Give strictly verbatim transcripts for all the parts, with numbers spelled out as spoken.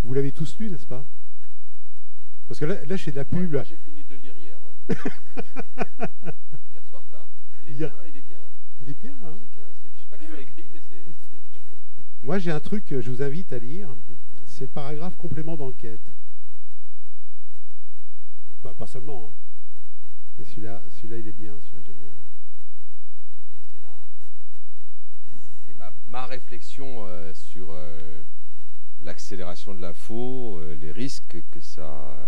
Vous l'avez tous lu, n'est-ce pas? Parce que là, là c'est de la pub. Moi, moi j'ai fini de le lire hier, ouais. Hier soir tard. Il est Hier... bien, il est bien. Il est bien, hein. C'est bien. Je sais pas qui l'a écrit, mais c'est bien fichu. Moi, j'ai un truc que je vous invite à lire. C'est le paragraphe complément d'enquête. Pas, pas seulement, hein. Mais celui-là, celui-là, il est bien. Celui-là, j'aime bien. Oui, c'est la... c'est ma, ma réflexion euh, sur euh, l'accélération de l'info, euh, les risques que ça,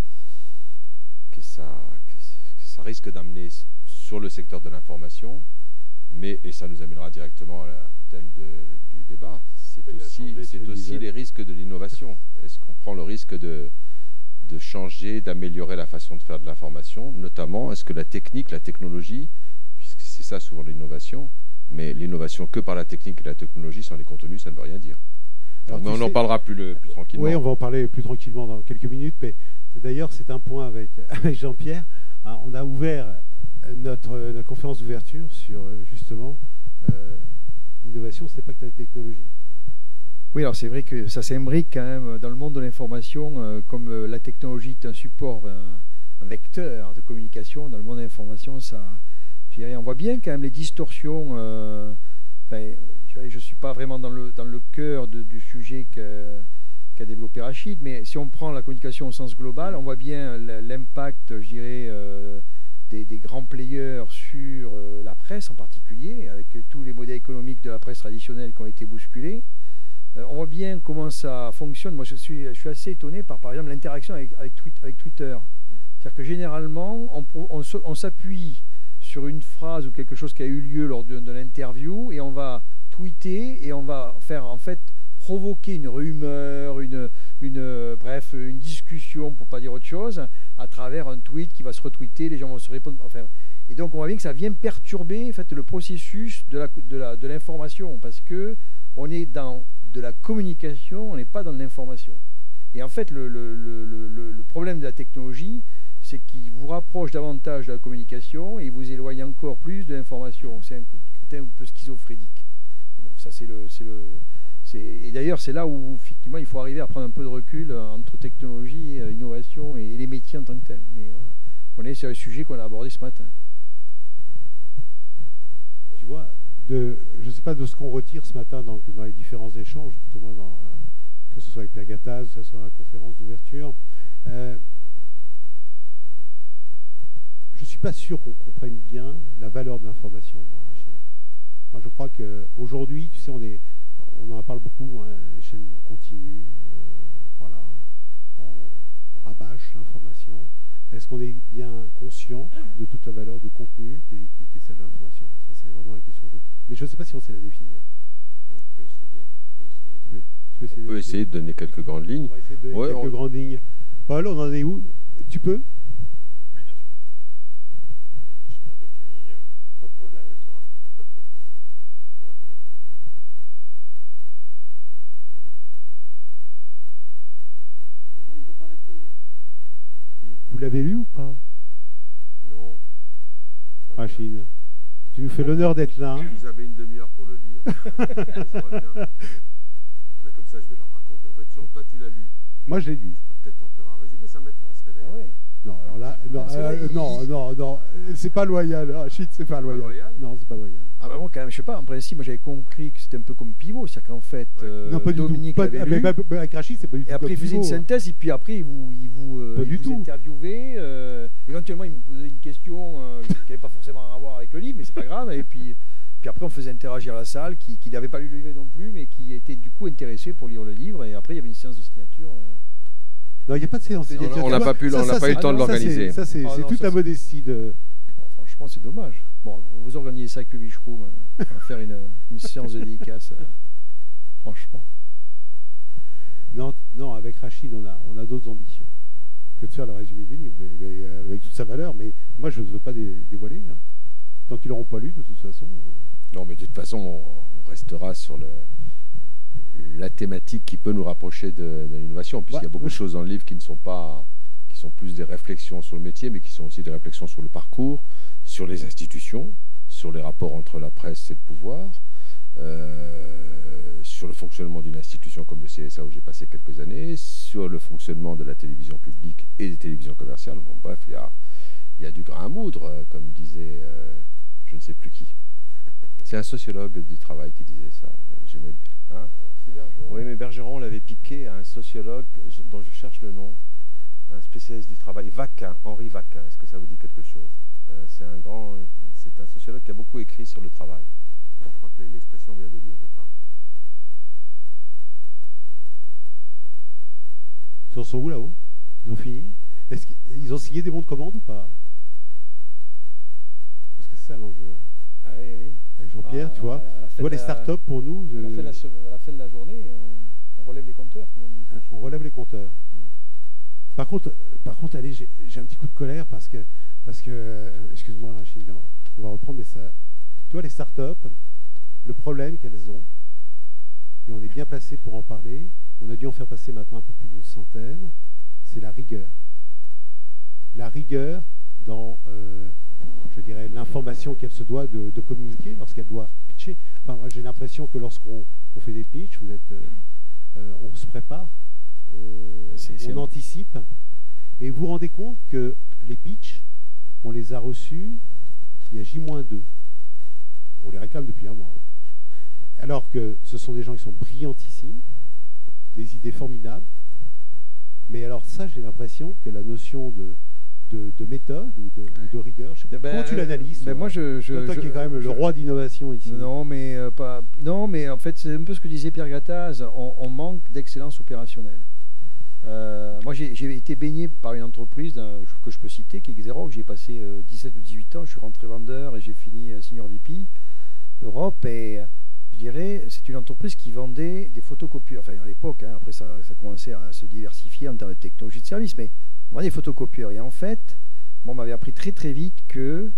que ça, que, que ça risque d'amener sur le secteur de l'information, mais et ça nous amènera directement à la, au thème de, du débat. C'est aussi, c'est aussi les risques de l'innovation. Est-ce qu'on prend le risque de de changer, d'améliorer la façon de faire de l'information, notamment, est-ce que la technique, la technologie, puisque c'est ça souvent l'innovation, mais l'innovation que par la technique et la technologie sans les contenus, ça ne veut rien dire. Alors, mais on sais, en parlera plus, le, plus tranquillement. Oui, on va en parler plus tranquillement dans quelques minutes, mais d'ailleurs, c'est un point avec, avec Jean-Pierre. Hein, on a ouvert notre, notre conférence d'ouverture sur, justement, euh, l'innovation, ce n'est pas que la technologie. Oui, alors c'est vrai que ça s'imbrique quand même dans le monde de l'information, euh, comme euh, la technologie est un support, un, un vecteur de communication, dans le monde de l'information, ça, je dirais, on voit bien quand même les distorsions. Euh, enfin, je ne suis pas vraiment dans le, dans le cœur de, du sujet qu'a qu'a développé Rachid, mais si on prend la communication au sens global, on voit bien l'impact, je dirais, euh, des, des grands players sur euh, la presse en particulier, avec tous les modèles économiques de la presse traditionnelle qui ont été bousculés. On voit bien comment ça fonctionne. Moi, je suis, je suis assez étonné par, par exemple, l'interaction avec, avec, tweet, avec Twitter. C'est-à-dire que généralement, on, on, on s'appuie sur une phrase ou quelque chose qui a eu lieu lors de, de l'interview et on va tweeter et on va faire, en fait, provoquer une rumeur, une, une, bref, une discussion, pour ne pas dire autre chose, à travers un tweet qui va se retweeter, les gens vont se répondre. Enfin, et donc, on voit bien que ça vient perturber, en fait, le processus de l'information, de la, de l'information, parce que on est dans de la communication, on n'est pas dans de l'information. Et en fait, le, le, le, le, le problème de la technologie, c'est qu'il vous rapproche davantage de la communication et il vous éloigne encore plus de l'information. C'est un, un peu schizophrénique. Et bon, ça, c'est le, c'est le, c'est, et d'ailleurs, c'est là où, effectivement, il faut arriver à prendre un peu de recul entre technologie, innovation et les métiers en tant que tels. Mais euh, on est sur un sujet qu'on a abordé ce matin. Tu vois, de, je ne sais pas de ce qu'on retire ce matin dans, dans les différents échanges, tout au moins dans, euh, que ce soit avec Pierre Gattaz, que ce soit dans la conférence d'ouverture. Euh, je ne suis pas sûr qu'on comprenne bien la valeur de l'information, moi, en Chine. Moi, je crois qu'aujourd'hui, tu sais, on, est, on en parle beaucoup, hein, les chaînes en continu, euh, voilà, on, on rabâche l'information. Est-ce qu'on est bien conscient de toute la valeur du contenu qui est, qui, qui est celle de l'information? Ça, c'est vraiment la question. Mais je ne sais pas si on sait la définir. On peut essayer. On peut essayer de, tu peux, tu peux essayer, on peut essayer de donner quelques grandes lignes. On va essayer de donner ouais, quelques on... grandes lignes. Paul, on en est où? Tu peux? Oui, bien sûr. Les pitchs sont bientôt finis. Euh, pas de problème. Elle sera faite. On va attendre. Dis-moi, ils ne m'ont pas répondu. Qui? Vous l'avez lu ou pas? Non. Rachid, tu nous fais l'honneur d'être là. Hein. Vous avez une demi-heure pour le lire. Ça va bien. Mais comme ça, je vais leur raconter. En fait, toi, tu l'as lu. Moi, je l'ai lu. Tu peux peut-être en faire un résumé, ça m'intéresserait d'ailleurs. Ah ouais. Non, alors là, non, euh, non, non, non, c'est pas loyal. Rachid, c'est pas loyal. Pas loyal. Non, c'est pas loyal. Ah bah moi quand même, je sais pas, en principe, moi j'avais compris que c'était un peu comme Pivot, c'est-à-dire qu'en fait, ouais. euh, non, pas Dominique du tout. Pas, l'avait mais, lu, mais avec Rachid, c'est pas du tout. Et après, il faisait Pivot, une synthèse, et puis après, il vous, il vous, euh, il vous interviewait. Euh, éventuellement, il me posait une question euh, qui n'avait pas forcément à voir avec le livre, mais c'est pas grave. Et puis, puis après, on faisait interagir la salle, qui, qui n'avait pas lu le livre non plus, mais qui était du coup intéressée pour lire le livre. Et après, il y avait une séance de signature. Euh, Non, il n'y a pas de séance. Non, on n'a pas pu, ça, on n'a pas eu le temps de l'organiser. Ça, c'est ah, toute la modestie de. Bon, franchement, c'est dommage. Bon, vous organisez ça avec Publish Room, euh, on va faire une, une séance de dédicace. Euh, franchement. Non, non, avec Rachid, on a, on a d'autres ambitions que de faire le résumé du livre, mais, mais, euh, avec toute sa valeur. Mais moi, je ne veux pas dé dévoiler. Hein. Tant qu'ils n'auront pas lu, de toute façon. Non, mais de toute façon, on, on restera sur le. la thématique qui peut nous rapprocher de, de l'innovation, puisqu'il ouais, y a beaucoup oui. de choses dans le livre qui ne sont pas, qui sont plus des réflexions sur le métier, mais qui sont aussi des réflexions sur le parcours, sur les institutions, sur les rapports entre la presse et le pouvoir, euh, sur le fonctionnement d'une institution comme le C S A où j'ai passé quelques années, sur le fonctionnement de la télévision publique et des télévisions commerciales. Bon, bref, il y a, y a du grain à moudre, comme disait euh, je ne sais plus qui. C'est un sociologue du travail qui disait ça. J'aimais bien. Hein, oui, mais Bergeron l'avait piqué à un sociologue dont je cherche le nom, un spécialiste du travail, Vacquin, Henri Vacquin. Est-ce que ça vous dit quelque chose? euh, C'est un grand, c'est un sociologue qui a beaucoup écrit sur le travail. Je crois que l'expression vient de lui au départ. Ils en sont où là-haut? Ils ont fini? Est-ce qu'ils ont signé des bons de commande ou pas? Parce que c'est ça l'enjeu. Hein. Ah oui, oui. Avec Jean-Pierre, ah, tu vois, tu vois les startups pour nous. À, euh... la fin de la, à la fin de la journée, on, on relève les compteurs, comme on dit. Ah, on relève les compteurs. Par contre, par contre, allez, j'ai un petit coup de colère parce que, parce que, euh, excuse-moi, Rachid, mais on va reprendre, mais ça, tu vois, les startups, le problème qu'elles ont, et on est bien placé pour en parler, on a dû en faire passer maintenant un peu plus d'une centaine, c'est la rigueur. La rigueur dans, euh, je dirais, l'information qu'elle se doit de, de communiquer lorsqu'elle doit pitcher. Enfin, moi, j'ai l'impression que lorsqu'on on fait des pitchs, vous êtes, euh, euh, on se prépare, on, c'est, c'est on un... anticipe, et vous vous rendez compte que les pitchs, on les a reçus il y a J moins deux. On les réclame depuis un mois. Alors que ce sont des gens qui sont brillantissimes, des idées formidables. Mais alors ça, j'ai l'impression que la notion de, de, de méthode ou de, ouais. ou de rigueur, je sais pas, ben, comment tu l'analyses? Ben moi, je, je, toi je, qui es quand même je, le roi d'innovation ici. Non, mais euh, pas. Non, mais en fait, c'est un peu ce que disait Pierre Gattaz. On, on manque d'excellence opérationnelle. Euh, moi, j'ai été baigné par une entreprise que je peux citer, qui est Xerox. J'ai passé euh, dix-sept ou dix-huit ans. Je suis rentré vendeur et j'ai fini euh, senior V P Europe. Et je dirais, c'est une entreprise qui vendait des photocopieurs. Enfin, à l'époque, hein, après ça, ça commençait à se diversifier en termes de technologie de service, mais on vendait des photocopieurs. Et en fait, bon, on m'avait appris très très vite que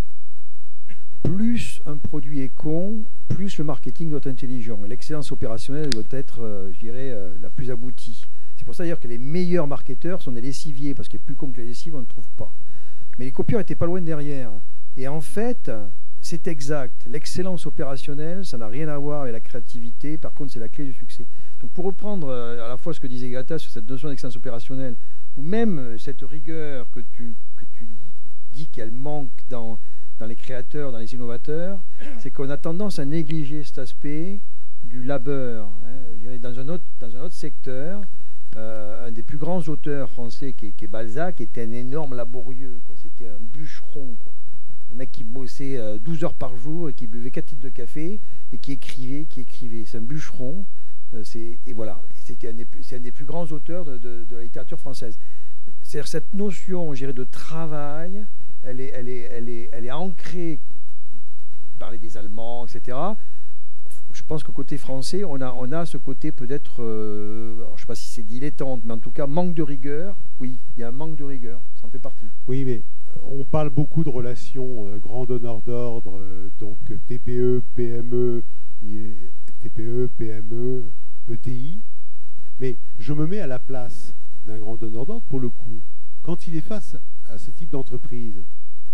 plus un produit est con, plus le marketing doit être intelligent. Et l'excellence opérationnelle doit être, euh, je dirais, euh, la plus aboutie. C'est pour ça d'ailleurs que les meilleurs marketeurs sont des lessiviers, parce qu'il est plus con que les lessives, on ne trouve pas. Mais les copieurs n'étaient pas loin derrière. Et en fait, c'est exact. L'excellence opérationnelle, ça n'a rien à voir avec la créativité. Par contre, c'est la clé du succès. Donc pour reprendre à la fois ce que disait Gattaz sur cette notion d'excellence opérationnelle, ou même cette rigueur que tu, que tu dis qu'elle manque dans, dans les créateurs, dans les innovateurs, c'est qu'on a tendance à négliger cet aspect du labeur. Hein, je dirais dans, un autre, dans un autre secteur, Euh, un des plus grands auteurs français qui est, qui est Balzac était un énorme laborieux, c'était un bûcheron, quoi. Un mec qui bossait euh, douze heures par jour et qui buvait quatre litres de café et qui écrivait, qui écrivait. C'est un bûcheron, euh, et voilà, c'est un, un des plus grands auteurs de, de, de la littérature française. C'est-à-dire cette notion, je dirais, de travail, elle est, elle est, elle est, elle est ancrée, parler des Allemands, et cetera. Je pense qu'au côté français, on a, on a ce côté peut-être, euh, je ne sais pas si c'est dilettante, mais en tout cas, manque de rigueur. Oui, il y a un manque de rigueur, ça en fait partie. Oui, mais on parle beaucoup de relations euh, grand donneur d'ordre, euh, donc T P E, P M E, T P E, P M E, E T I. Mais je me mets à la place d'un grand donneur d'ordre, pour le coup. Quand il est face à ce type d'entreprise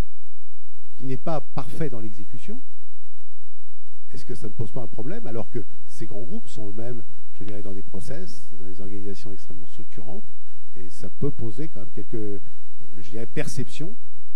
qui n'est pas parfait dans l'exécution, est-ce que ça ne pose pas un problème alors que ces grands groupes sont eux-mêmes, je dirais, dans des process, dans des organisations extrêmement structurantes, et ça peut poser quand même quelques, je dirais, perceptions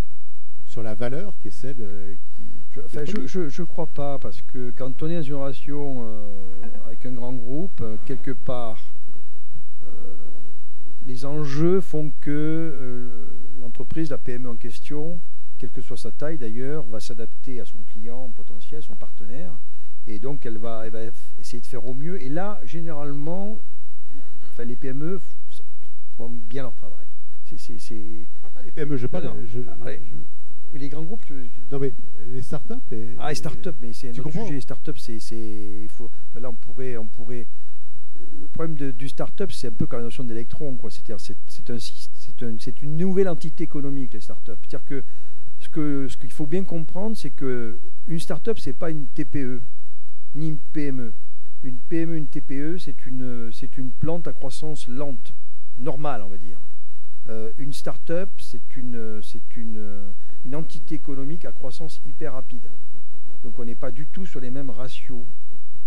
sur la valeur qui est celle euh, qui... Je, enfin, je, je, je crois pas, parce que quand on est dans une relation euh, avec un grand groupe, euh, quelque part, euh, les enjeux font que euh, l'entreprise, la P M E en question, quelle que soit sa taille d'ailleurs, va s'adapter à son client potentiel, son partenaire, et donc elle va, elle va essayer de faire au mieux. Et là, généralement, enfin, les P M E font bien leur travail. C'est, c'est, c'est... Je ne parle pas des P M E, je parle... Non, non. Je, Ah, je... Les grands groupes, tu... Non mais les startups... Et... Ah, les startups, mais c'est un autre sujet. Les startups, c'est... c'est... Faut... Enfin, là, on pourrait... On pourrait... Le problème de, du start-up, c'est un peu comme la notion d'électron, quoi. C'est-à-dire, c'est, c'est, un, c'est, un, c'est une nouvelle entité économique, les startups. C'est-à-dire que ce que ce qu'il faut bien comprendre, c'est que une start-up, c'est pas une T P E ni une P M E. Une P M E, une T P E, c'est une c'est une plante à croissance lente, normale, on va dire. Euh, une start-up, c'est une c'est une une entité économique à croissance hyper rapide. Donc on n'est pas du tout sur les mêmes ratios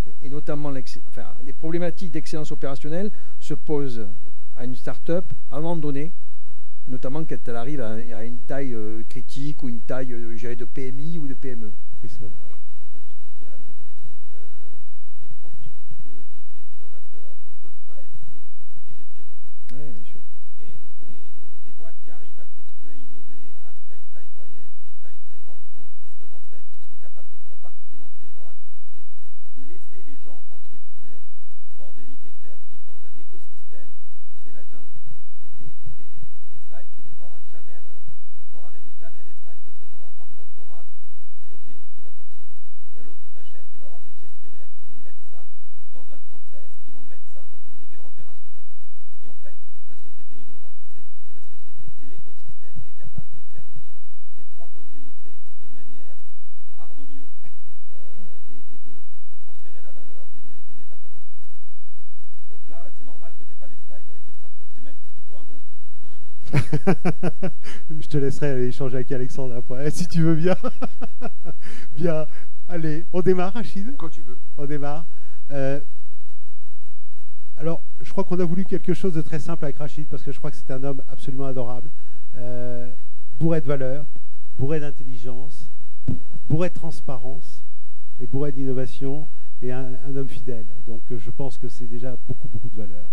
et notamment enfin, les problématiques d'excellence opérationnelle se posent à une start-up à un moment donné, notamment quand elle arrive à, à une taille euh, critique ou une taille euh, gérée de P M I ou de P M E. C'est ça. Moi, je dirais même plus, euh, les profils psychologiques des innovateurs ne peuvent pas être ceux des gestionnaires. Oui, bien sûr. Et, et les boîtes qui arrivent à continuer à innover après une taille moyenne et une taille très grande sont justement celles qui sont capables de compartimenter leur activité, de laisser les gens, entre guillemets, bordéliques et créatifs dans un écosystème où c'est la jungle, et tes, et tes, tes slides, tu les auras jamais à l'heure. Tu n'auras même jamais des slides de ces gens-là. Par contre, tu auras du, du pur génie qui va sortir, et à l'autre bout de la chaîne, tu vas avoir des gestionnaires qui vont mettre ça dans un process, qui vont mettre ça dans une rigueur opérationnelle. Et en fait, la société innovante, c'est la société, c'est l'écosystème qui est capable de faire vivre ces trois communautés de manière euh, harmonieuse euh, et, et de, de transférer la valeur d'une étape à l'autre. Donc là, c'est normal que tu n'aies pas les slides avec des startups. C'est même plutôt un bon signe. Je te laisserai aller échanger avec Alexandre après, si tu veux bien. Bien. Allez, on démarre, Rachid? Quand tu veux. On démarre. Euh, alors, je crois qu'on a voulu quelque chose de très simple avec Rachid, parce que je crois que c'est un homme absolument adorable, euh, bourré de valeur, bourré d'intelligence, bourré de transparence et bourré d'innovation, et un, un homme fidèle. Donc, je pense que c'est déjà beaucoup, beaucoup de valeur.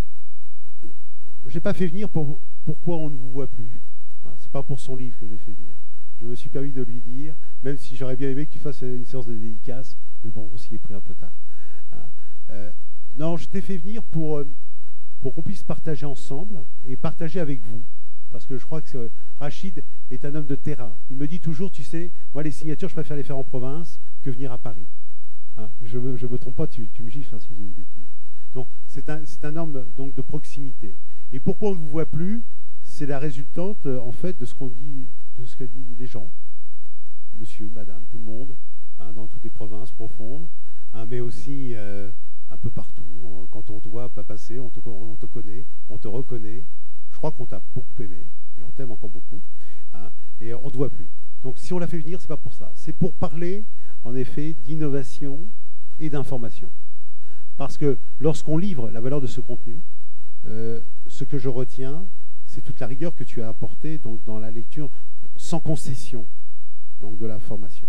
Je n'ai pas fait venir pour pourquoi on ne vous voit plus. Enfin, c'est pas pour son livre que j'ai fait venir. Je me suis permis de lui dire, même si j'aurais bien aimé qu'il fasse une séance de dédicace, mais bon, on s'y est pris un peu tard. Hein. Euh, non, je t'ai fait venir pour, euh, pour qu'on puisse partager ensemble et partager avec vous. Parce que je crois que euh, Rachid est un homme de terrain. Il me dit toujours, tu sais, moi les signatures, je préfère les faire en province que venir à Paris. Hein, je ne me, me trompe pas, tu, tu me gifles hein, si j'ai une bêtise. Donc, c'est un, c'est un homme donc, de proximité. Et pourquoi on ne vous voit plus? C'est la résultante, euh, en fait, de ce qu'on dit, de ce que disent les gens, monsieur, madame, tout le monde, hein, dans toutes les provinces profondes, hein, mais aussi euh, un peu partout. Quand on te voit pas passer, on te, on te connaît, on te reconnaît. Je crois qu'on t'a beaucoup aimé, et on t'aime encore beaucoup, hein, et on ne te voit plus. Donc si on l'a fait venir, c'est pas pour ça. C'est pour parler, en effet, d'innovation et d'information. Parce que lorsqu'on livre la valeur de ce contenu, euh, ce que je retiens, c'est toute la rigueur que tu as apportée donc, dans la lecture sans concession donc, de l'information.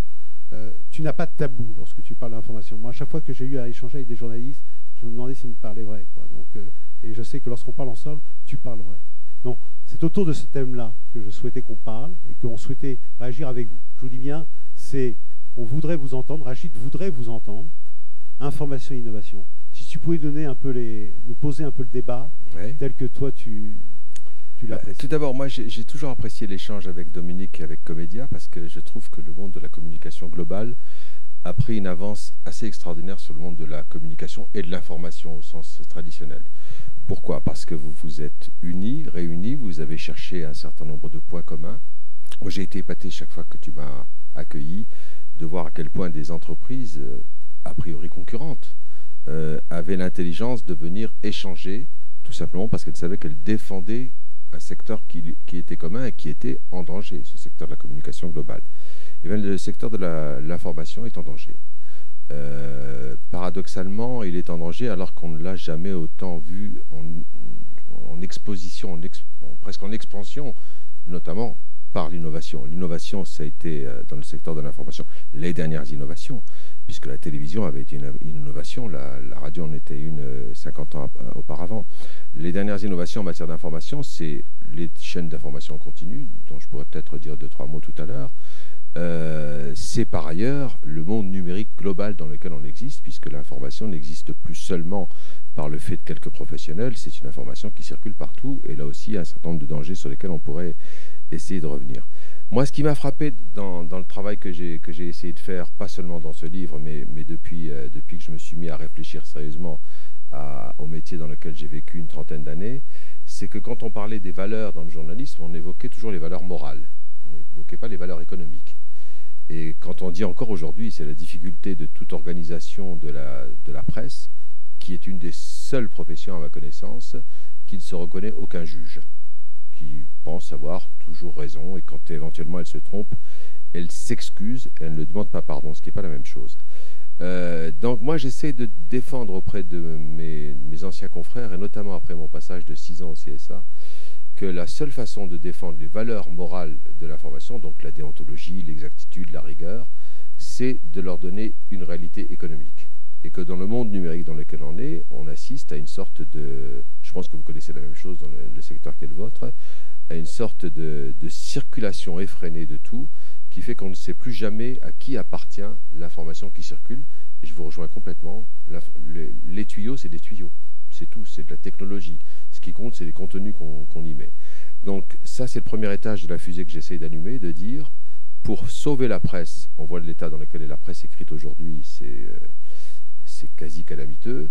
Euh, tu n'as pas de tabou lorsque tu parles d'information. Moi, à chaque fois que j'ai eu à échanger avec des journalistes, je me demandais s'ils me parlaient vrai. Quoi. Donc, euh, et je sais que lorsqu'on parle ensemble, tu parles vrai. Donc, c'est autour de ce thème-là que je souhaitais qu'on parle et qu'on souhaitait réagir avec vous. Je vous dis bien, c'est, on voudrait vous entendre, Rachid voudrait vous entendre. Information et innovation. Si tu pouvais donner un peu les, nous poser un peu le débat, ouais. tel que toi tu, tu l'apprécies. Bah, tout d'abord, moi j'ai toujours apprécié l'échange avec Dominique et avec Comédia parce que je trouve que le monde de la communication globale a pris une avance assez extraordinaire sur le monde de la communication et de l'information au sens traditionnel. Pourquoi? Parce que vous vous êtes unis, réunis, vous avez cherché un certain nombre de points communs. Moi j'ai été épaté chaque fois que tu m'as accueilli de voir à quel point des entreprises euh, a priori concurrentes, euh, avaient l'intelligence de venir échanger, tout simplement parce qu'elles savaient qu'elles défendaient un secteur qui, qui était commun et qui était en danger, ce secteur de la communication globale. Et bien, le secteur de l'information est en danger. Euh, paradoxalement, il est en danger alors qu'on ne l'a jamais autant vu en, en exposition, en exp, en, presque en expansion, notamment par l'innovation. L'innovation, ça a été, euh, dans le secteur de l'information, les dernières innovations, puisque la télévision avait été une, une innovation, la, la radio en était une euh, cinquante ans euh, auparavant. Les dernières innovations en matière d'information, c'est les chaînes d'information continue, dont je pourrais peut-être dire deux, trois mots tout à l'heure. Euh, c'est par ailleurs le monde numérique global dans lequel on existe, puisque l'information n'existe plus seulement par le fait de quelques professionnels, c'est une information qui circule partout, et là aussi, il y a un certain nombre de dangers sur lesquels on pourrait essayer de revenir. Moi, ce qui m'a frappé dans, dans le travail que j'ai que j'ai essayé de faire, pas seulement dans ce livre, mais, mais depuis, euh, depuis que je me suis mis à réfléchir sérieusement à, au métier dans lequel j'ai vécu une trentaine d'années, c'est que quand on parlait des valeurs dans le journalisme, on évoquait toujours les valeurs morales, on n'évoquait pas les valeurs économiques. Et quand on dit encore aujourd'hui, c'est la difficulté de toute organisation de la, de la presse, qui est une des seules professions à ma connaissance qui ne se reconnaît aucun juge, qui pense avoir toujours raison, et quand éventuellement elle se trompe, elle s'excuse et elle ne demande pas pardon, ce qui n'est pas la même chose. Euh, donc moi j'essaie de défendre auprès de mes, mes anciens confrères, et notamment après mon passage de six ans au C S A, que la seule façon de défendre les valeurs morales de l'information, donc la déontologie, l'exactitude, la rigueur, c'est de leur donner une réalité économique. Et que dans le monde numérique dans lequel on est, on assiste à une sorte de, je pense que vous connaissez la même chose dans le, le secteur qui est le vôtre, à une sorte de, de circulation effrénée de tout, qui fait qu'on ne sait plus jamais à qui appartient l'information qui circule. Et je vous rejoins complètement, les, les tuyaux, c'est des tuyaux, c'est tout, c'est de la technologie. Ce qui compte, c'est les contenus qu'on qu'on y met. Donc ça, c'est le premier étage de la fusée que j'essaie d'allumer, de dire, pour sauver la presse, on voit l'état dans lequel est la presse écrite aujourd'hui, c'est euh, c'est quasi calamiteux.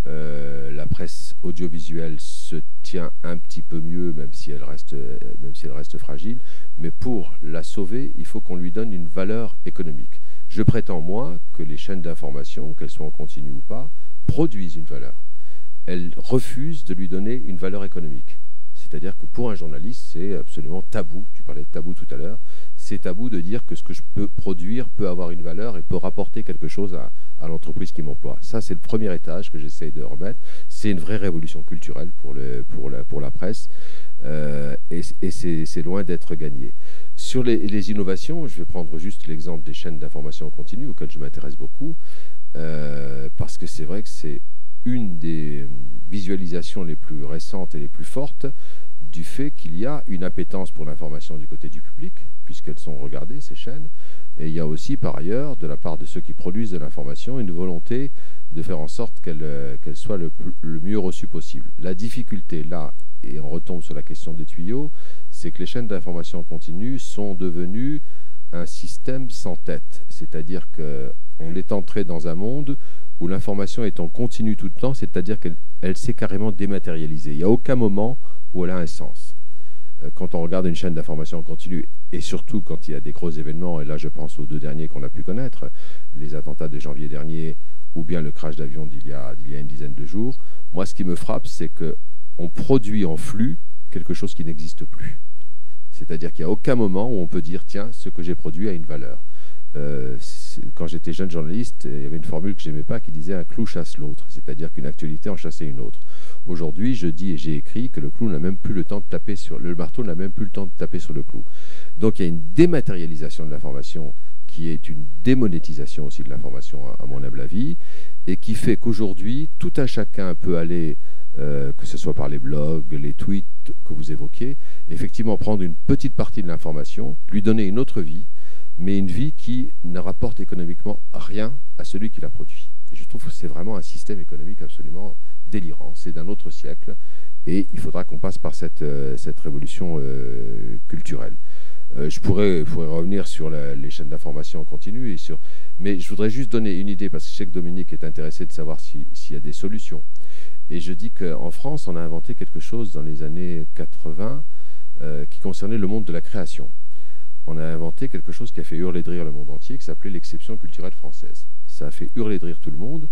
Euh, la presse audiovisuelle se tient un petit peu mieux, même si elle reste, même si elle reste fragile. Mais pour la sauver, il faut qu'on lui donne une valeur économique. Je prétends, moi, que les chaînes d'information, qu'elles soient en continu ou pas, produisent une valeur. Elles refusent de lui donner une valeur économique. C'est-à-dire que pour un journaliste, c'est absolument tabou. Tu parlais de tabou tout à l'heure. C'est tabou de dire que ce que je peux produire peut avoir une valeur et peut rapporter quelque chose à, à l'entreprise qui m'emploie. Ça, c'est le premier étage que j'essaie de remettre. C'est une vraie révolution culturelle pour, le, pour, la, pour la presse. Euh, et et c'est loin d'être gagné. Sur les, les innovations, je vais prendre juste l'exemple des chaînes d'information en continu, auxquelles je m'intéresse beaucoup, euh, parce que c'est vrai que c'est une des visualisations les plus récentes et les plus fortes du fait qu'il y a une appétence pour l'information du côté du public, puisqu'elles sont regardées, ces chaînes, et il y a aussi par ailleurs, de la part de ceux qui produisent de l'information, une volonté de faire en sorte qu'elle euh, qu'elle soit le, le mieux reçue possible. La difficulté là, et on retombe sur la question des tuyaux, c'est que les chaînes d'information continue sont devenues un système sans tête, c'est-à-dire qu'on est entré dans un monde où l'information est en continu tout le temps, c'est-à-dire qu'elle elle s'est carrément dématérialisée. Il n'y a aucun moment où elle a un sens. Euh, quand on regarde une chaîne d'information en continu, et surtout quand il y a des gros événements, et là je pense aux deux derniers qu'on a pu connaître, les attentats de janvier dernier, ou bien le crash d'avion d'il y a, d'il y a une dizaine de jours, moi ce qui me frappe, c'est qu'on produit en flux quelque chose qui n'existe plus. C'est-à-dire qu'il n'y a aucun moment où on peut dire, tiens, ce que j'ai produit a une valeur. Euh, quand j'étais jeune journaliste, il y avait une formule que j'aimais pas qui disait un clou chasse l'autre, c'est-à-dire qu'une actualité en chassait une autre. Aujourd'hui, je dis et j'ai écrit que le clou n'a même plus le temps de taper sur le marteau n'a même plus le temps de taper sur le clou. Donc il y a une dématérialisation de l'information qui est une démonétisation aussi de l'information à, à mon humble avis, et qui fait qu'aujourd'hui tout un chacun peut aller, euh, que ce soit par les blogs, les tweets que vous évoquiez, effectivement prendre une petite partie de l'information, lui donner une autre vie, mais une vie qui ne rapporte économiquement rien à celui qui la produit. Et je trouve que c'est vraiment un système économique absolument délirant, c'est d'un autre siècle, et il faudra qu'on passe par cette, euh, cette révolution euh, culturelle. Euh, je pourrais, pourrais revenir sur la, les chaînes d'information en continu, et sur, mais je voudrais juste donner une idée, parce que je sais que Dominique est intéressé de savoir si, s'il y a des solutions. Et je dis qu'en France, on a inventé quelque chose dans les années quatre-vingt euh, qui concernait le monde de la création. On a inventé quelque chose qui a fait hurler de rire le monde entier, qui s'appelait l'exception culturelle française. Ça a fait hurler de rire tout le monde,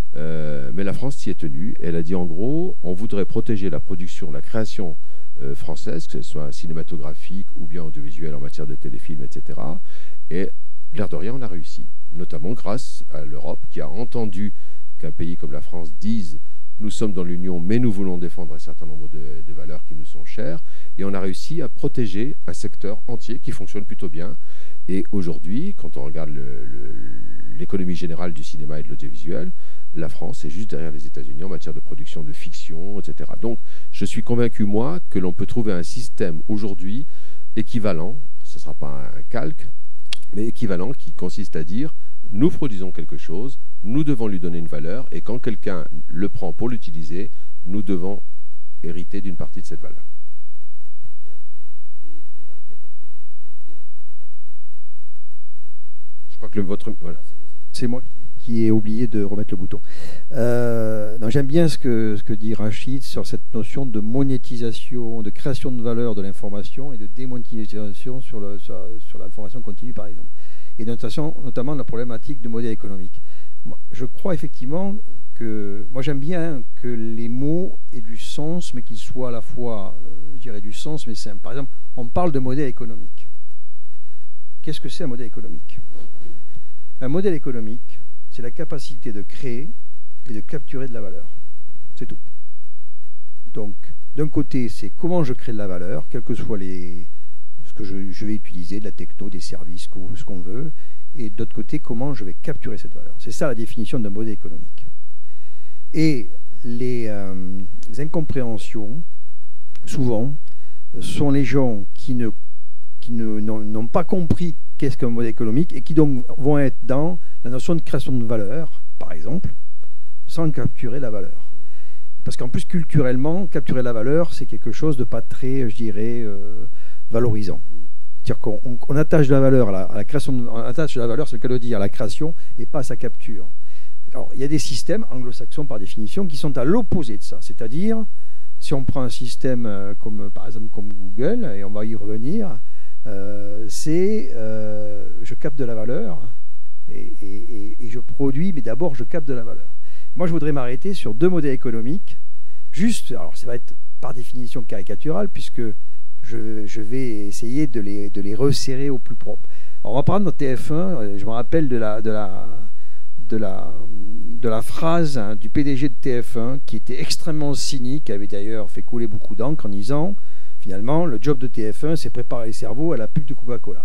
euh, mais la France s'y est tenue. Elle a dit en gros, on voudrait protéger la production, la création euh, française, que ce soit cinématographique ou bien audiovisuelle en matière de téléfilms, et cetera. Et l'air de rien, on a réussi, notamment grâce à l'Europe qui a entendu qu'un pays comme la France dise nous sommes dans l'Union, mais nous voulons défendre un certain nombre de, de valeurs qui nous sont chères. Et on a réussi à protéger un secteur entier qui fonctionne plutôt bien. Et aujourd'hui, quand on regarde l'économie générale du cinéma et de l'audiovisuel, la France est juste derrière les États-Unis en matière de production de fiction, et cetera. Donc, je suis convaincu, moi, que l'on peut trouver un système aujourd'hui équivalent, ce ne sera pas un calque, mais équivalent, qui consiste à dire, nous produisons quelque chose, nous devons lui donner une valeur, et quand quelqu'un le prend pour l'utiliser, nous devons hériter d'une partie de cette valeur. Je crois que le, votre... Voilà. C'est moi qui, qui ai oublié de remettre le bouton. Euh, J'aime bien ce que, ce que dit Rachid sur cette notion de monétisation, de création de valeur de l'information et de démonétisation sur, le, sur, sur l'information continue, par exemple. Et notamment, notamment la problématique de modèle économique. Moi, je crois effectivement que... Moi, j'aime bien que les mots aient du sens, mais qu'ils soient à la fois, euh, je dirais, du sens, mais simple. Par exemple, on parle de modèle économique. Qu'est-ce que c'est un modèle économique? Un modèle économique, c'est la capacité de créer et de capturer de la valeur. C'est tout. Donc, d'un côté, c'est comment je crée de la valeur, quels que soient les, ce que je, je vais utiliser, de la techno, des services, ce qu'on veut, et de l'autre côté, comment je vais capturer cette valeur. C'est ça la définition d'un modèle économique. Et les, euh, les incompréhensions, souvent, sont les gens qui ne qui n'ont pas compris qu'est-ce qu'un modèle économique et qui donc vont être dans la notion de création de valeur, par exemple, sans capturer la valeur. Parce qu'en plus, culturellement, capturer la valeur, c'est quelque chose de pas très, je dirais, euh, valorisant. C'est-à-dire qu'on on, on attache de la valeur à la, à la création, de, on attache de la valeur, c'est le cas de dire, à la création et pas à sa capture. Alors, il y a des systèmes anglo-saxons, par définition, qui sont à l'opposé de ça. C'est-à-dire, si on prend un système euh, comme, par exemple, comme Google, et on va y revenir, Euh, c'est euh, je capte de la valeur et, et, et je produis, mais d'abord je capte de la valeur. Moi, je voudrais m'arrêter sur deux modèles économiques. Juste, alors ça va être par définition caricatural, puisque je, je vais essayer de les, de les resserrer au plus propre. Alors, on va prendre notre T F un. Je me rappelle de la, de la, de la, de la phrase hein, du P D G de T F un, qui était extrêmement cynique, qui avait d'ailleurs fait couler beaucoup d'encre en disant: finalement, le job de T F un, c'est préparer les cerveaux à la pub de Coca-Cola.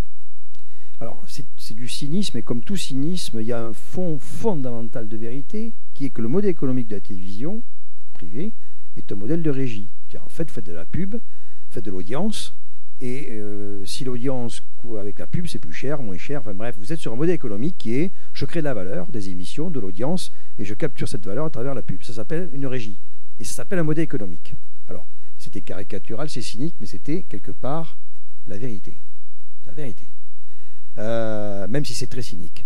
Alors, c'est du cynisme, et comme tout cynisme, il y a un fond fondamental de vérité, qui est que le modèle économique de la télévision privée est un modèle de régie. En fait, vous faites de la pub, vous faites de l'audience, et euh, si l'audience avec la pub, c'est plus cher, moins cher, enfin bref, vous êtes sur un modèle économique qui est: je crée de la valeur, des émissions, de l'audience, et je capture cette valeur à travers la pub. Ça s'appelle une régie, et ça s'appelle un modèle économique. Alors, c'était caricatural, c'est cynique, mais c'était quelque part la vérité. La vérité. Euh, même si c'est très cynique.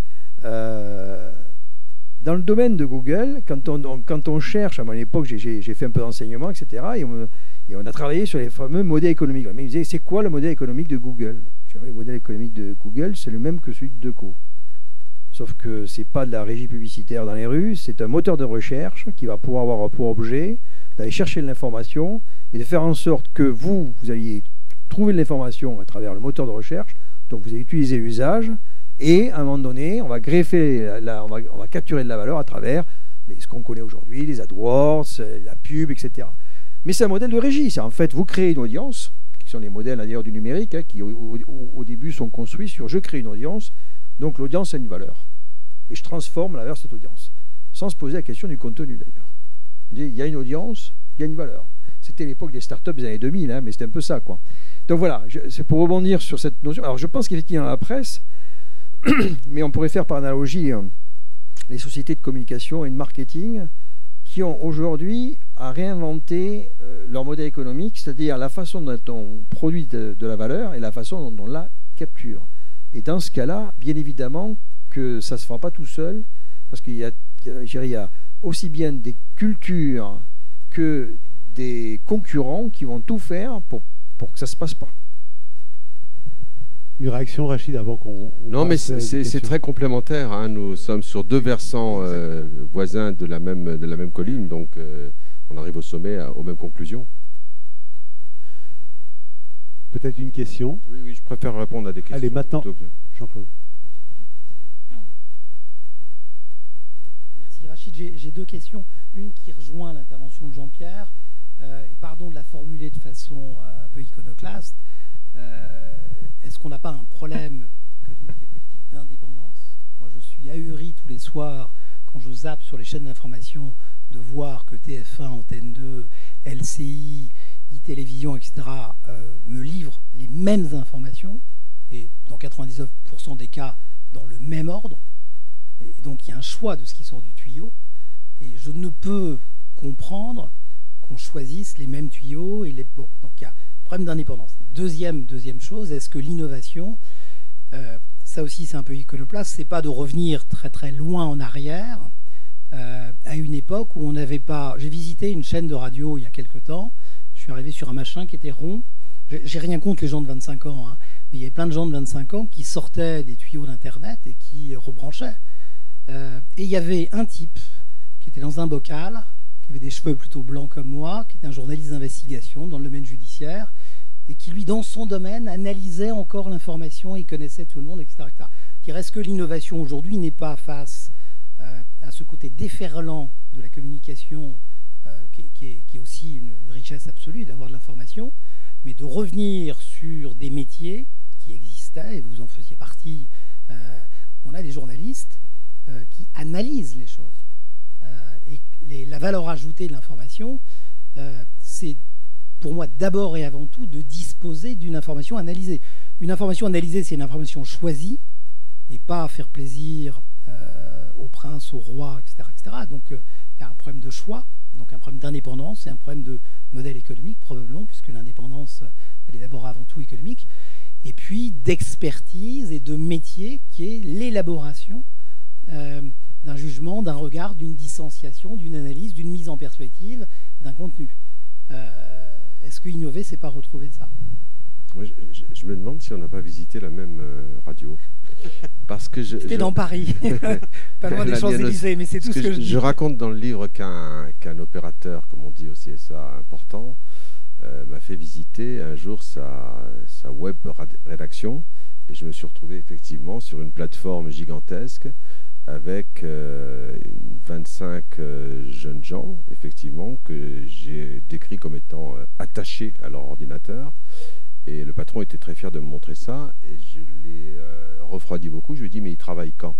Euh, dans le domaine de Google, quand on, on, quand on cherche, à mon époque, j'ai fait un peu d'enseignement, et cetera, et on, et on a travaillé sur les fameux modèles économiques. Mais ils me disaient: c'est quoi le modèle économique de Google? Je dis: le modèle économique de Google, c'est le même que celui de Deco. Sauf que c'est pas de la régie publicitaire dans les rues, c'est un moteur de recherche qui va pouvoir avoir pour objet d'aller chercher de l'information et de faire en sorte que vous, vous alliez trouver de l'information à travers le moteur de recherche. Donc vous allez utiliser l'usage, et à un moment donné, on va greffer, la, la, on, va, on va capturer de la valeur à travers les, ce qu'on connaît aujourd'hui, les AdWords, la pub, et cetera. Mais c'est un modèle de régie. C'est en fait, vous créez une audience, qui sont les modèles d'ailleurs du numérique, hein, qui au, au, au début sont construits sur: je crée une audience, donc l'audience a une valeur. Et je transforme la valeur de cette audience, sans se poser la question du contenu d'ailleurs. On dit: il y a une audience, il y a une valeur. C'était l'époque des startups des années deux mille, hein, mais c'était un peu ça, quoi. Donc voilà, c'est pour rebondir sur cette notion. Alors je pense qu'effectivement, la presse, mais on pourrait faire par analogie hein, les sociétés de communication et de marketing qui ont aujourd'hui à réinventer euh, leur modèle économique, c'est-à-dire la façon dont on produit de, de la valeur et la façon dont on la capture. Et dans ce cas-là, bien évidemment que ça ne se fera pas tout seul, parce qu'il y a, il y a aussi bien des cultures que des concurrents qui vont tout faire pour, pour que ça ne se passe pas. Une réaction, Rachid, avant qu'on... Non, mais c'est très complémentaire. Hein. Nous sommes sur deux versants euh, voisins de la même, de la même colline, donc euh, on arrive au sommet à, aux mêmes conclusions. Peut-être une question? Oui, oui, je préfère répondre à des questions. Allez, maintenant, que... Jean-Claude. Merci Rachid. J'ai deux questions. Une qui rejoint l'intervention de Jean-Pierre, euh, et pardon de la formuler de façon euh, un peu iconoclaste. Euh, Est-ce qu'on n'a pas un problème économique et politique d'indépendance? Moi, je suis ahuri tous les soirs, quand je zappe sur les chaînes d'information, de voir que T F un, Antenne deux, L C I, e-télévision, et cetera, euh, me livrent les mêmes informations, et dans quatre-vingt-dix-neuf pour cent des cas, dans le même ordre. Et donc, il y a un choix de ce qui sort du tuyau. Et je ne peux comprendre qu'on choisisse les mêmes tuyaux. Et les... Bon, donc, il y a problème d'indépendance. Deuxième, deuxième chose, est-ce que l'innovation, euh, ça aussi c'est un peu iconoclaste, c'est pas de revenir très très loin en arrière, euh, à une époque où on n'avait pas... J'ai visité une chaîne de radio il y a quelque temps, je suis arrivé sur un machin qui était rond, j'ai rien contre les gens de vingt-cinq ans, hein, mais il y avait plein de gens de vingt-cinq ans qui sortaient des tuyaux d'internet et qui rebranchaient. Euh, et il y avait un type qui était dans un bocal, qui avait des cheveux plutôt blancs comme moi, qui était un journaliste d'investigation dans le domaine judiciaire, et qui, lui, dans son domaine, analysait encore l'information et connaissait tout le monde, et cetera et cetera. Est-ce que l'innovation aujourd'hui n'est pas face euh, à ce côté déferlant de la communication, euh, qui, qui, est, qui est aussi une, une richesse absolue d'avoir de l'information, mais de revenir sur des métiers qui existaient, et vous en faisiez partie. Euh, on a des journalistes euh, qui analysent les choses. Euh, et les, la valeur ajoutée de l'information, euh, c'est pour moi d'abord et avant tout de disposer d'une information analysée. Une information analysée, c'est une information choisie, et pas faire plaisir euh, au prince, au roi, et cetera, et cetera. Donc il euh, y a un problème de choix, donc un problème d'indépendance et un problème de modèle économique probablement, puisque l'indépendance, elle est d'abord avant tout économique, et puis d'expertise et de métier qui est l'élaboration euh, d'un jugement, d'un regard, d'une distanciation, d'une analyse, d'une mise en perspective d'un contenu. Euh, Est-ce que innover, c'est pas retrouver ça? Moi, je, je, je me demande si on n'a pas visité la même euh, radio. Parce que je. C'était je... dans Paris, pas loin des Champs-Élysées, mais c'est tout ce que, que je, je dis. Je raconte dans le livre qu'un qu'un opérateur, comme on dit au C S A important, euh, m'a fait visiter un jour sa, sa web rédaction, et je me suis retrouvé effectivement sur une plateforme gigantesque avec euh, vingt-cinq euh, jeunes gens, effectivement, que j'ai décrit comme étant euh, attachés à leur ordinateur. Et le patron était très fier de me montrer ça, et je l'ai euh, refroidi beaucoup. Je lui ai dit, mais il travaille quand?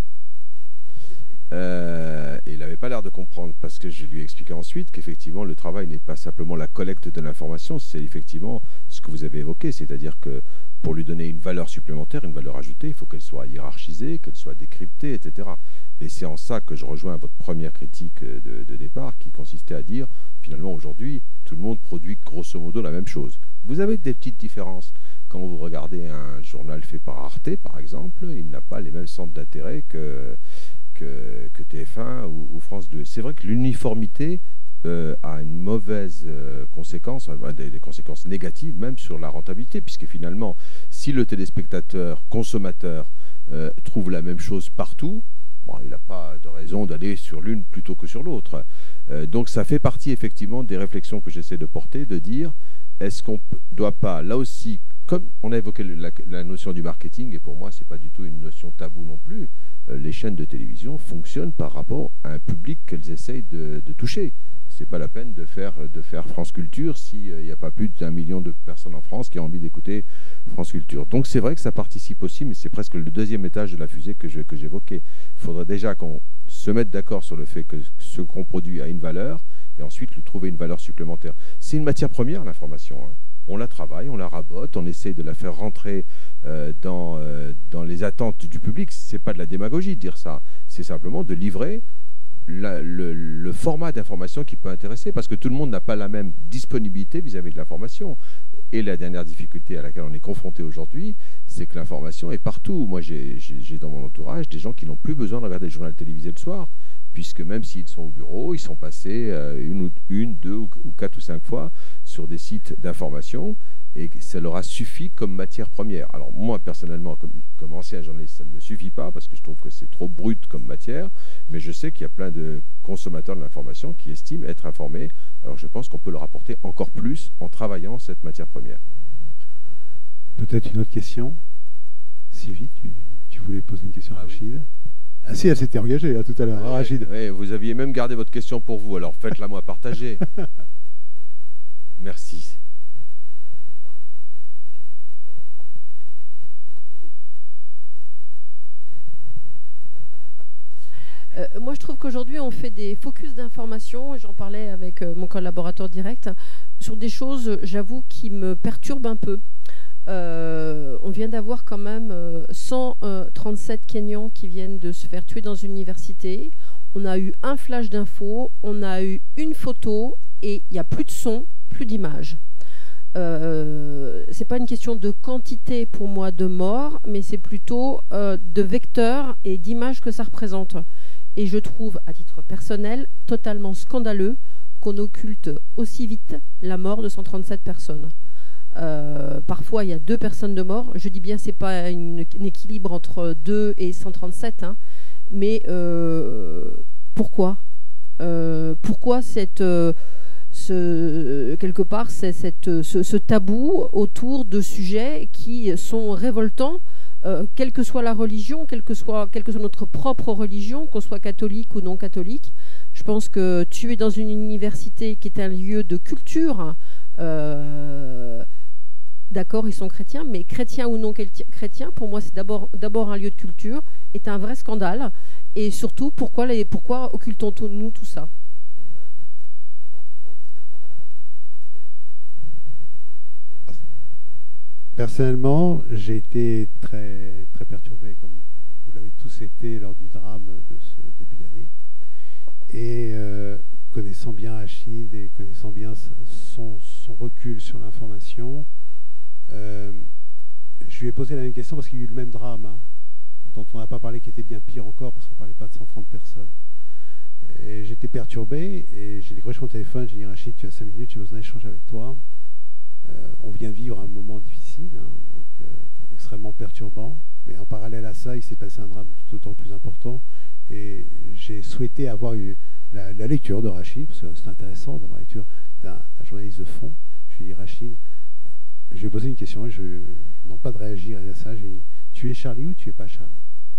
euh, Et il n'avait pas l'air de comprendre, parce que je lui ai expliqué ensuite qu'effectivement, le travail n'est pas simplement la collecte de l'information, c'est effectivement ce que vous avez évoqué, c'est-à-dire que pour lui donner une valeur supplémentaire, une valeur ajoutée, il faut qu'elle soit hiérarchisée, qu'elle soit décryptée, et cetera. Et c'est en ça que je rejoins votre première critique de, de départ, qui consistait à dire, finalement, aujourd'hui, tout le monde produit grosso modo la même chose. Vous avez des petites différences. Quand vous regardez un journal fait par Arte, par exemple, il n'a pas les mêmes centres d'intérêt que, que, que T F un ou, ou France deux. C'est vrai que l'uniformité euh, a une mauvaise euh, conséquence, des, des conséquences négatives même sur la rentabilité, puisque finalement, si le téléspectateur, consommateur, euh, trouve la même chose partout, bon, il n'a pas de raison d'aller sur l'une plutôt que sur l'autre. Euh, donc ça fait partie effectivement des réflexions que j'essaie de porter, de dire, est-ce qu'on ne doit pas, là aussi, comme on a évoqué la, la notion du marketing, et pour moi, ce n'est pas du tout une notion taboue non plus, euh, les chaînes de télévision fonctionnent par rapport à un public qu'elles essayent de, de toucher. Ce n'est pas la peine de faire, de faire France Culture s'il n'y a pas plus d'un million de personnes en France qui ont envie d'écouter France Culture. Donc c'est vrai que ça participe aussi, mais c'est presque le deuxième étage de la fusée que je, que j'évoquais. Il faudrait déjà qu'on se mette d'accord sur le fait que ce qu'on produit a une valeur, et ensuite lui trouver une valeur supplémentaire. C'est une matière première, l'information, hein. On la travaille, on la rabote, on essaie de la faire rentrer euh, dans, euh, dans les attentes du public. C'est pas de la démagogie de dire ça, c'est simplement de livrer la, le, le format d'information qui peut intéresser, parce que tout le monde n'a pas la même disponibilité vis-à-vis de l'information. Et la dernière difficulté à laquelle on est confronté aujourd'hui, c'est que l'information est partout. Moi, j'ai j'ai dans mon entourage des gens qui n'ont plus besoin de regarder le journal télévisé le soir, puisque même s'ils sont au bureau, ils sont passés euh, une, ou, une, deux ou, ou quatre ou cinq fois sur des sites d'information, et ça leur a suffi comme matière première. Alors moi, personnellement, comme, comme ancien journaliste, ça ne me suffit pas, parce que je trouve que c'est trop brut comme matière, mais je sais qu'il y a plein de consommateurs de l'information qui estiment être informés. Alors je pense qu'on peut leur apporter encore plus en travaillant cette matière première. Peut-être une autre question? Sylvie, tu, tu voulais poser une question à ah, Rachid? Oui. Ah si, elle s'était engagée là, tout à l'heure, ouais, Rachid. Ouais, vous aviez même gardé votre question pour vous, alors faites-la moi partager. Merci. Euh, moi, je trouve qu'aujourd'hui, on fait des focus d'information, et j'en parlais avec euh, mon collaborateur direct, sur des choses, j'avoue, qui me perturbent un peu. Euh, on vient d'avoir quand même euh, cent trente-sept Kenyans qui viennent de se faire tuer dans une université. On a eu un flash d'infos, on a eu une photo, et il n'y a plus de son, plus d'image. Euh, c'est pas une question de quantité pour moi de morts, mais c'est plutôt euh, de vecteurs et d'images que ça représente. Et je trouve, à titre personnel, totalement scandaleux qu'on occulte aussi vite la mort de cent trente-sept personnes. Euh, parfois, il y a deux personnes de mort. Je dis bien, c'est pas une, un équilibre entre deux et cent trente-sept, hein, mais euh, pourquoi euh, Pourquoi cette, euh, ce, quelque part, c'est cette, ce, ce tabou autour de sujets qui sont révoltants euh, quelle que soit la religion, quelle que soit, quelle que soit notre propre religion, qu'on soit catholique ou non catholique. Je pense que tu es dans une université qui est un lieu de culture. Euh, D'accord, ils sont chrétiens, mais chrétiens ou non chrétiens, pour moi, c'est d'abord d'abord un lieu de culture, est un vrai scandale. Et surtout, pourquoi, les, pourquoi occultons-nous tout ça? Avant, avant de laisser la parole à Rachid, laisser à Jean-Pierre qui veut réagir, je vais réagir parce que personnellement, j'ai été très, très perturbé, comme vous l'avez tous été lors du drame de ce début d'année. Et euh, connaissant bien Rachid et connaissant bien son, son recul sur l'information, Euh, je lui ai posé la même question parce qu'il y a eu le même drame, hein, dont on n'a pas parlé, qui était bien pire encore, parce qu'on ne parlait pas de cent trente personnes. Et j'étais perturbé, et j'ai décroché mon téléphone, j'ai dit Rachid, tu as cinq minutes, j'ai besoin d'échanger avec toi. Euh, on vient de vivre un moment difficile, hein, donc, euh, extrêmement perturbant, mais en parallèle à ça, il s'est passé un drame tout autant plus important, et j'ai souhaité avoir eu la, la lecture de Rachid, parce que c'est intéressant d'avoir la lecture d'un journaliste de fond. Je lui ai dit Rachid, je lui ai posé une question et je ne demande pas de réagir à ça. J'ai dit, tu es Charlie ou tu es pas Charlie?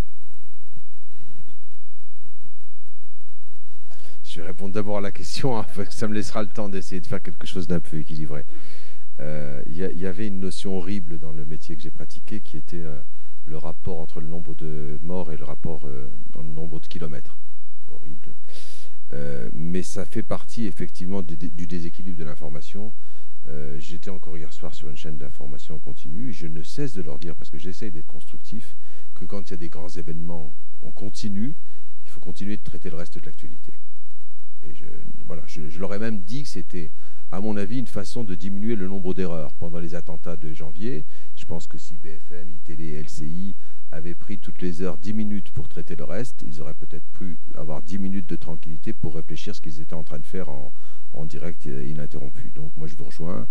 Je vais répondre d'abord à la question, hein, ça me laissera le temps d'essayer de faire quelque chose d'un peu équilibré. Euh, y, y avait une notion horrible dans le métier que j'ai pratiqué qui était euh, le rapport entre le nombre de morts et le rapport euh, dans le nombre de kilomètres. Horrible. Euh, mais ça fait partie effectivement du, du déséquilibre de l'information. Euh, J'étais encore hier soir sur une chaîne d'information continue et je ne cesse de leur dire, parce que j'essaye d'être constructif, que quand il y a des grands événements, on continue, il faut continuer de traiter le reste de l'actualité. Et je, voilà, je, je leur ai même dit que c'était, à mon avis, une façon de diminuer le nombre d'erreurs. Pendant les attentats de janvier, je pense que si B F M, I T L, L C I avaient pris toutes les heures dix minutes pour traiter le reste, ils auraient peut-être pu avoir dix minutes de tranquillité pour réfléchir ce qu'ils étaient en train de faire en, en direct ininterrompu. Donc moi je vous rejoins,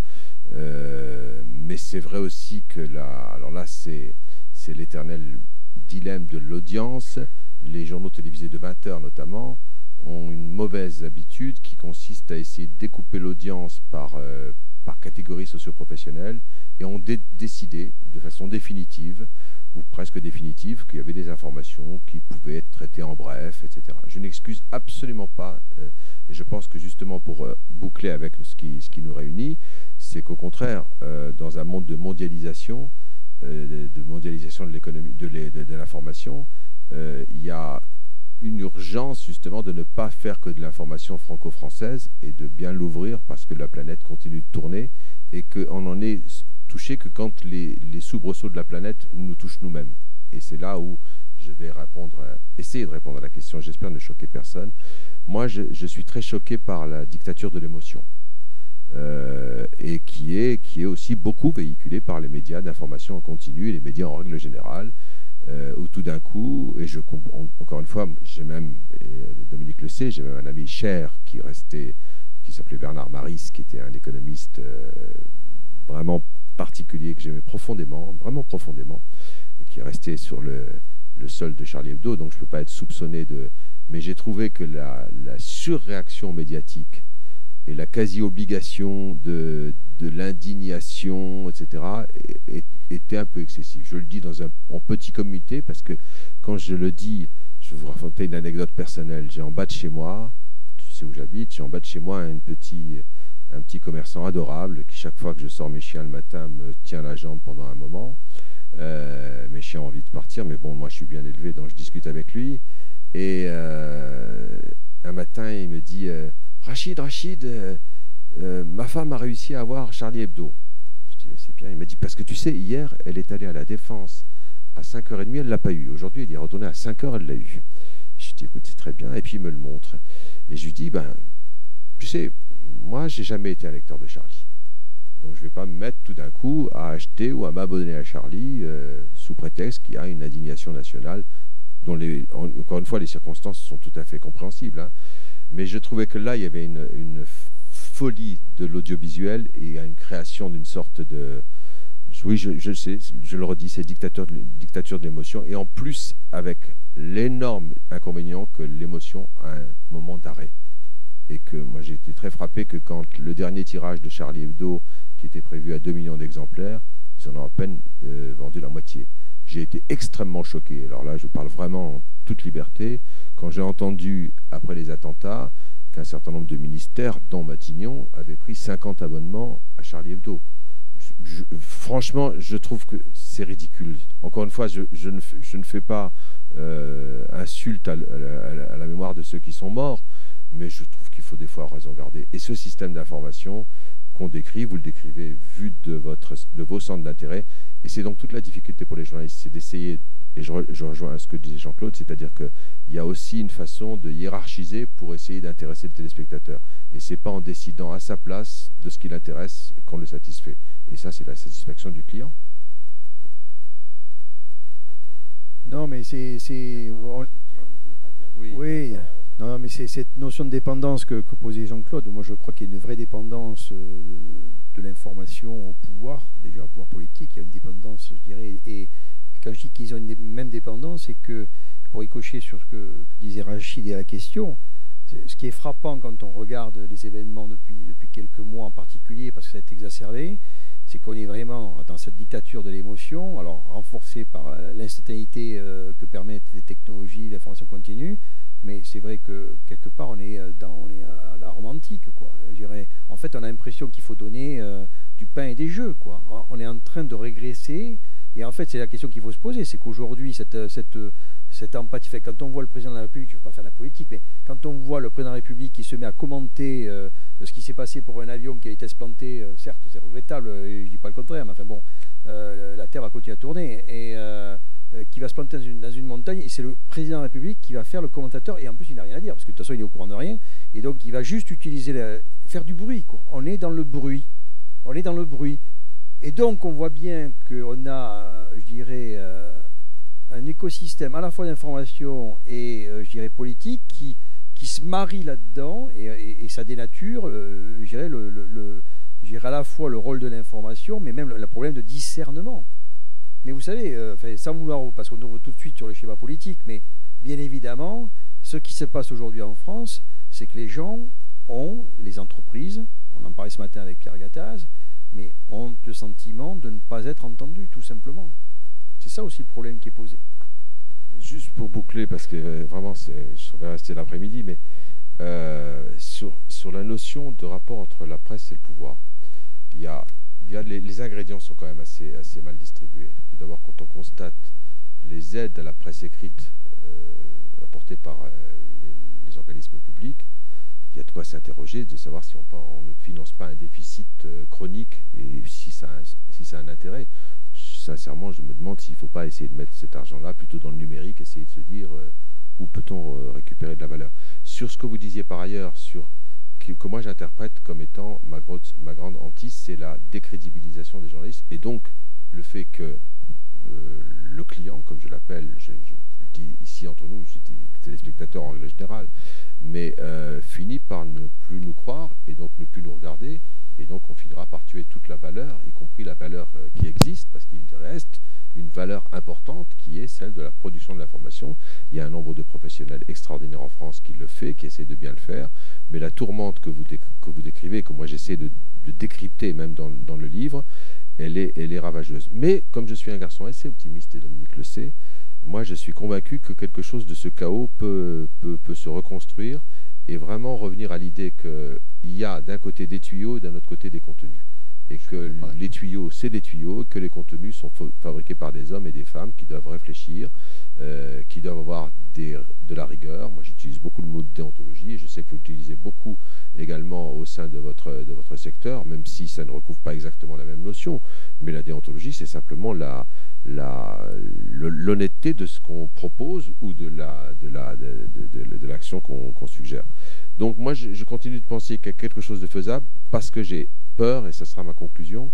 euh, mais c'est vrai aussi que là, alors là c'est c'est l'éternel dilemme de l'audience. Les journaux télévisés de vingt heures notamment ont une mauvaise habitude qui consiste à essayer de découper l'audience par, euh, par catégorie socio-professionnelle et ont dé décidé de façon définitive ou presque définitive qu'il y avait des informations qui pouvaient être traitées en bref, et cetera. Je n'excuse absolument pas, euh, et je pense que justement pour euh, boucler avec ce qui, ce qui nous réunit, c'est qu'au contraire, euh, dans un monde de mondialisation, euh, de mondialisation de l'économie, de l'information, euh, il y a une urgence justement de ne pas faire que de l'information franco-française et de bien l'ouvrir parce que la planète continue de tourner et qu'on en est touché que quand les, les soubresauts de la planète nous touchent nous-mêmes. Et c'est là où je vais répondre, à, essayer de répondre à la question, j'espère ne choquer personne. Moi, je, je suis très choqué par la dictature de l'émotion. Euh, et qui est, qui est aussi beaucoup véhiculée par les médias d'information en continu et les médias en règle générale, euh, où tout d'un coup, et je comprends, encore une fois, j'ai même, et Dominique le sait, j'ai même un ami cher qui restait, qui s'appelait Bernard Maris, qui était un économiste euh, vraiment particulier, que j'aimais profondément, vraiment profondément, et qui est resté sur le, le sol de Charlie Hebdo, donc je ne peux pas être soupçonné de... Mais j'ai trouvé que la, la surréaction médiatique et la quasi-obligation de, de l'indignation, et cetera, était un peu excessive. Je le dis dans un, en petit comité, parce que quand je le dis, je vais vous raconter une anecdote personnelle. J'ai en bas de chez moi, tu sais où j'habite, j'ai en bas de chez moi un petit, un petit commerçant adorable qui, chaque fois que je sors mes chiens le matin, me tient la jambe pendant un moment. Euh, mes chiens ont envie de partir, mais bon, moi je suis bien élevé, donc je discute avec lui. Et euh, un matin, il me dit... Euh, Rachid, Rachid, euh, euh, ma femme a réussi à avoir Charlie Hebdo. Je dis, c'est bien. Il m'a dit, parce que tu sais, hier, elle est allée à la Défense à cinq heures trente, elle ne l'a pas eu. Aujourd'hui, elle y est retournée à cinq heures, elle l'a eu. Je dis, écoute, c'est très bien. Et puis, il me le montre. Et je lui dis, ben, tu sais, moi, j'ai jamais été un lecteur de Charlie. Donc, je ne vais pas me mettre tout d'un coup à acheter ou à m'abonner à Charlie euh, sous prétexte qu'il y a une indignation nationale dont, les, en, encore une fois, les circonstances sont tout à fait compréhensibles, hein. Mais je trouvais que là, il y avait une, une folie de l'audiovisuel et une création d'une sorte de... Oui, je, je sais, je le redis, c'est dictature, dictature de l'émotion. Et en plus, avec l'énorme inconvénient que l'émotion a un moment d'arrêt. Et que moi, j'ai été très frappé que quand le dernier tirage de Charlie Hebdo, qui était prévu à deux millions d'exemplaires, ils en ont à peine euh, vendu la moitié. j'ai été extrêmement choqué. Alors là, je parle vraiment en toute liberté. Quand j'ai entendu, après les attentats, qu'un certain nombre de ministères, dont Matignon, avaient pris cinquante abonnements à Charlie Hebdo. Je, je, franchement, je trouve que c'est ridicule. Encore une fois, je, je, ne, je ne fais pas euh, insulte à, à, la, à la mémoire de ceux qui sont morts, mais je trouve qu'il faut des fois raison garder. Et ce système d'information qu'on décrit, vous le décrivez vu de, votre, de vos centres d'intérêt, et c'est donc toute la difficulté pour les journalistes, c'est d'essayer, et je, je rejoins ce que disait Jean-Claude, c'est-à-dire qu'il y a aussi une façon de hiérarchiser pour essayer d'intéresser le téléspectateur. Et c'est pas en décidant à sa place de ce qui l'intéresse qu'on le satisfait. Et ça, c'est la satisfaction du client. Non, mais c'est... Oui. oui. Non, mais c'est cette notion de dépendance que, que posait Jean-Claude. Moi, je crois qu'il y a une vraie dépendance euh, de l'information au pouvoir, déjà, au pouvoir politique. Il y a une dépendance, je dirais. Et quand je dis qu'ils ont une dé même dépendance, c'est que, pour y cocher sur ce que, que disait Rachid et la question, ce qui est frappant quand on regarde les événements depuis, depuis quelques mois en particulier, parce que ça a été exacerbé, c'est qu'on est vraiment dans cette dictature de l'émotion, alors renforcée par l'instantanéité euh, que permettent les technologies, l'information continue. Mais c'est vrai que quelque part on est dans on est à la romantique, quoi. Je dirais, en fait, on a l'impression qu'il faut donner euh, du pain et des jeux, quoi. On est en train de régresser. Et en fait, c'est la question qu'il faut se poser, c'est qu'aujourd'hui, cette, cette, cette empathie, fait, quand on voit le président de la République, je ne veux pas faire de la politique, mais quand on voit le président de la République qui se met à commenter euh, ce qui s'est passé pour un avion qui a été explanté, euh, certes, c'est regrettable, et je ne dis pas le contraire, mais enfin bon, euh, la Terre va continuer à tourner, et euh, qui va se planter dans une, dans une montagne, et c'est le président de la République qui va faire le commentateur, et en plus, il n'a rien à dire, parce que de toute façon, il est au courant de rien, et donc il va juste utiliser, la, faire du bruit, quoi. On est dans le bruit, on est dans le bruit. Et donc, on voit bien qu'on a, je dirais, euh, un écosystème à la fois d'information et, euh, je dirais, politique qui, qui se marie là-dedans et, et, et ça dénature, euh, je dirais, le, le, le, je dirais, à la fois le rôle de l'information, mais même le, le problème de discernement. Mais vous savez, euh, sans vouloir, parce qu'on ouvre tout de suite sur le schéma politique, mais bien évidemment, ce qui se passe aujourd'hui en France, c'est que les gens ont, les entreprises, on en parlait ce matin avec Pierre Gattaz, mais ont le sentiment de ne pas être entendus, tout simplement. C'est ça aussi le problème qui est posé. Juste pour boucler, parce que euh, vraiment, je vais rester l'après-midi, mais euh, sur, sur la notion de rapport entre la presse et le pouvoir, il y a, il y a les, les ingrédients sont quand même assez, assez mal distribués. Tout d'abord, quand on constate les aides à la presse écrite euh, apportées par euh, les, les organismes publics, il y a de quoi s'interroger de savoir si on, on ne finance pas un déficit euh, chronique et si ça, a, si ça a un intérêt. Sincèrement, je me demande s'il ne faut pas essayer de mettre cet argent-là plutôt dans le numérique, essayer de se dire euh, où peut-on euh, récupérer de la valeur. Sur ce que vous disiez par ailleurs, sur, que, que moi j'interprète comme étant ma, grosse, ma grande hantise, c'est la décrédibilisation des journalistes et donc le fait que euh, le client, comme je l'appelle, je, je, je le dis ici entre nous, je dis le téléspectateur en règle générale, mais euh, finit par ne plus nous croire et donc ne plus nous regarder et donc on finira par tuer toute la valeur, y compris la valeur euh, qui existe, parce qu'il reste une valeur importante qui est celle de la production de l'information. Il y a un nombre de professionnels extraordinaires en France qui le fait, qui essaient de bien le faire, mais la tourmente que vous, que vous décrivez, que moi j'essaie de, de décrypter même dans, dans le livre, elle est, elle est ravageuse. Mais comme je suis un garçon assez optimiste, et Dominique le sait, moi je suis convaincu que quelque chose de ce chaos peut, peut, peut se reconstruire et vraiment revenir à l'idée qu'il y a d'un côté des tuyaux et d'un autre côté des contenus. Et que les tuyaux, c'est des tuyaux, que les contenus sont fabriqués par des hommes et des femmes qui doivent réfléchir, euh, qui doivent avoir des, de la rigueur. Moi, j'utilise beaucoup le mot de déontologie, et je sais que vous l'utilisez beaucoup également au sein de votre, de votre secteur, même si ça ne recouvre pas exactement la même notion. Mais la déontologie, c'est simplement la, la, l'honnêteté de ce qu'on propose ou de la, de la, de, de, de, de l'action qu'on qu'on suggère. Donc moi, je, je continue de penser qu'il y a quelque chose de faisable parce que j'ai peur, et ça sera ma conclusion,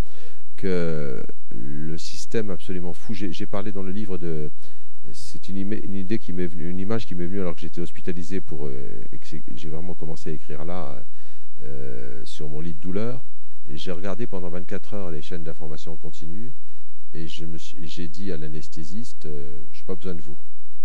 que le système absolument fou, j'ai parlé dans le livre de, c'est une, une idée qui m'est venue, une image qui m'est venue alors que j'étais hospitalisé pour, euh, et que j'ai vraiment commencé à écrire là, euh, sur mon lit de douleur, et j'ai regardé pendant vingt-quatre heures les chaînes d'information continue, et je me suis, j'ai dit à l'anesthésiste, euh, j'ai pas besoin de vous.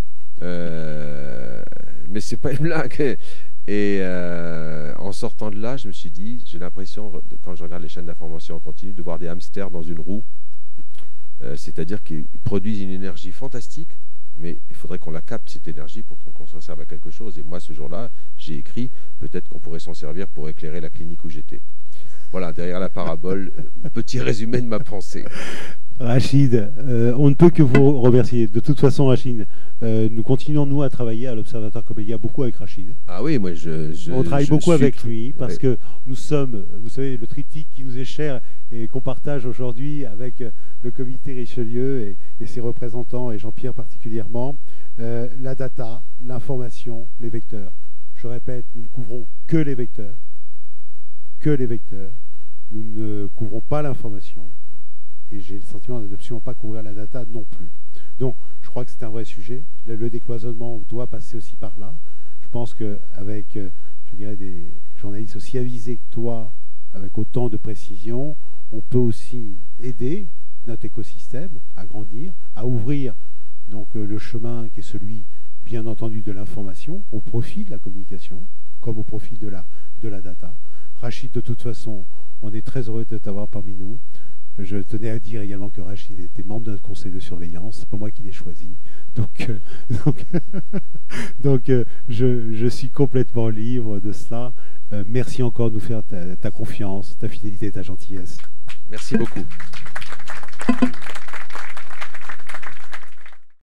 Euh, mais c'est pas une blague. Et euh, en sortant de là, je me suis dit, j'ai l'impression, quand je regarde les chaînes d'information en continu, de voir des hamsters dans une roue. Euh, C'est-à-dire qu'ils produisent une énergie fantastique, mais il faudrait qu'on la capte, cette énergie, pour qu'on s'en serve à quelque chose. Et moi, ce jour-là, j'ai écrit, peut-être qu'on pourrait s'en servir pour éclairer la clinique où j'étais. Voilà, derrière la parabole, petit résumé de ma pensée. Rachid, euh, on ne peut que vous remercier. De toute façon, Rachid, euh, nous continuons, nous, à travailler à l'Observatoire Comédia, beaucoup avec Rachid. Ah oui, moi, je... je on travaille je beaucoup suis... avec lui, parce ouais. que nous sommes, vous savez, le triptyque qui nous est cher et qu'on partage aujourd'hui avec le comité Richelieu et, et ses représentants, et Jean-Pierre particulièrement, euh, la data, l'information, les vecteurs. Je répète, nous ne couvrons que les vecteurs, que les vecteurs. Nous ne couvrons pas l'information. Et j'ai le sentiment de n'absolument pas couvrir la data non plus. Donc, je crois que c'est un vrai sujet. Le, le décloisonnement doit passer aussi par là. Je pense qu'avec, euh, je dirais, des journalistes aussi avisés que toi, avec autant de précision, on peut aussi aider notre écosystème à grandir, à ouvrir donc, euh, le chemin qui est celui, bien entendu, de l'information, au profit de la communication, comme au profit de la, de la data. Rachid, de toute façon, on est très heureux de t'avoir parmi nous. Je tenais à dire également que Rachid était membre de notre conseil de surveillance. C'est pas moi qui l'ai choisi. Donc, euh, donc, donc euh, je, je suis complètement libre de cela. Euh, merci encore de nous faire ta, ta confiance, ta fidélité et ta gentillesse. Merci beaucoup.